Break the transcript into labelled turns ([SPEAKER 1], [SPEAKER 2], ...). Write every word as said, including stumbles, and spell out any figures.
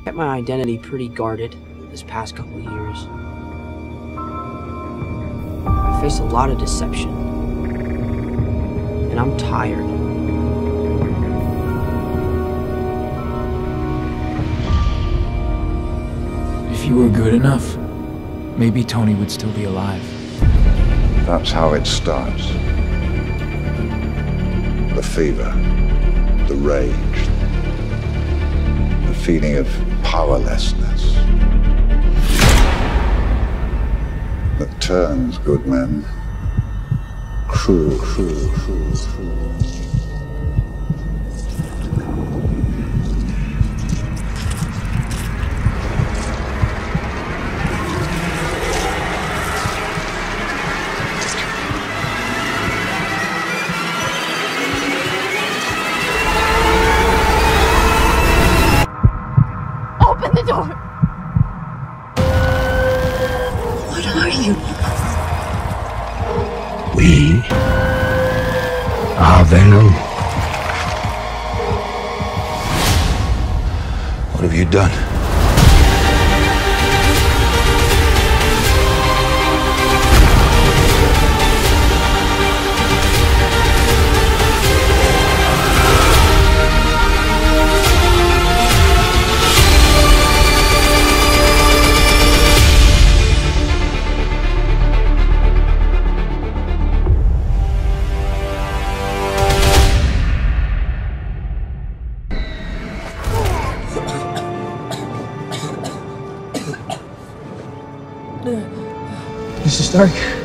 [SPEAKER 1] Kept my identity pretty guarded this past couple of years. I faced a lot of deception, and I'm tired.
[SPEAKER 2] If you were good enough, maybe Tony would still be alive.
[SPEAKER 3] That's how it starts. The fever, the rage, the feeling of powerlessness that turns good men cruel, cruel, cruel, cruel.
[SPEAKER 4] Open the door!
[SPEAKER 5] What are you?
[SPEAKER 6] We are Venom.
[SPEAKER 3] What have you done?
[SPEAKER 2] This is Stark.